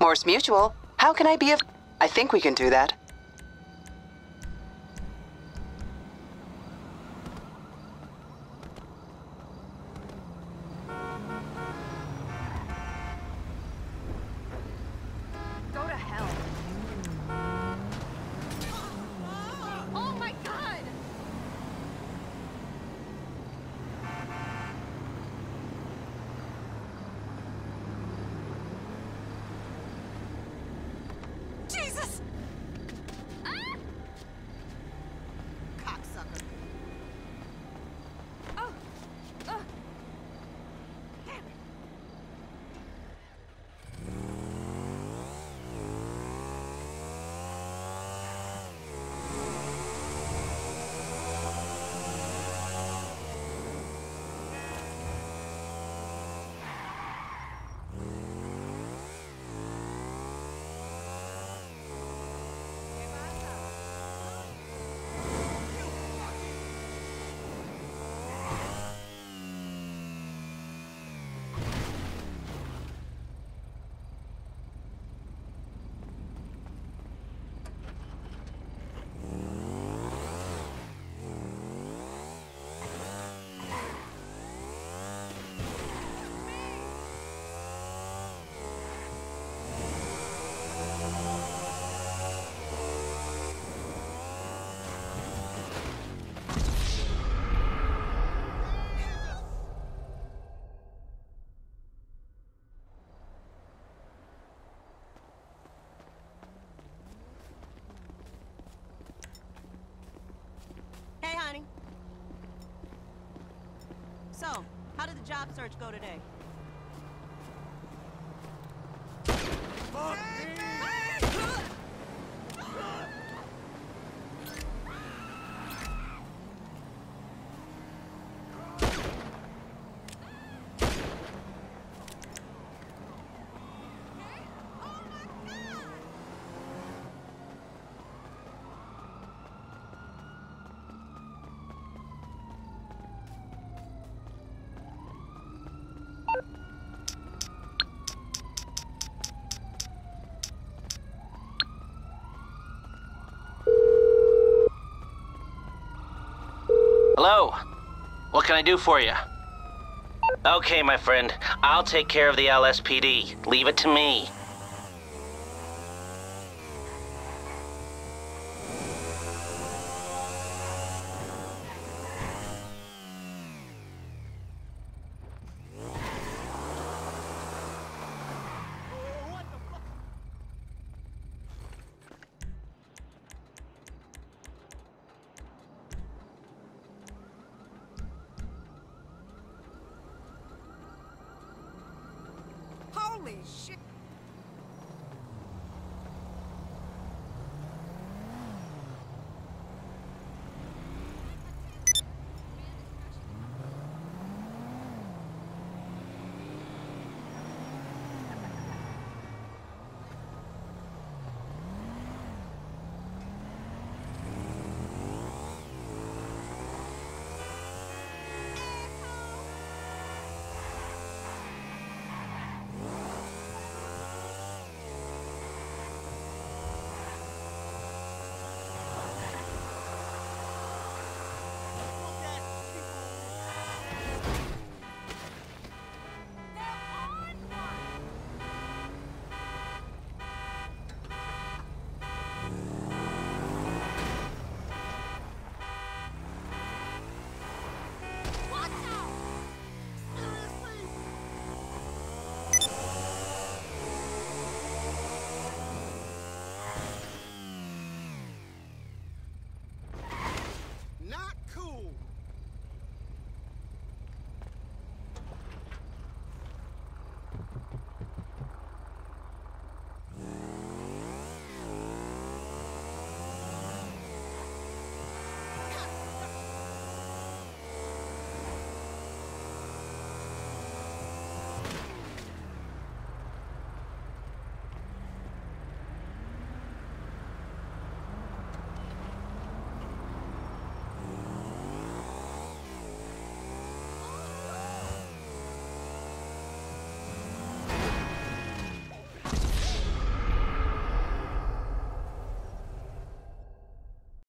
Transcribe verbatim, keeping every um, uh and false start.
Morse Mutual. How can I be of... I think we can do that. Go to hell. Oh my god! Jesus! Ah! Cocksucker. Oh! Oh! Damn it! Hey, honey. So, how did the job search go today? Fuck me! Hello? What can I do for you? Okay, my friend. I'll take care of the L S P D. Leave it to me. Holy shit!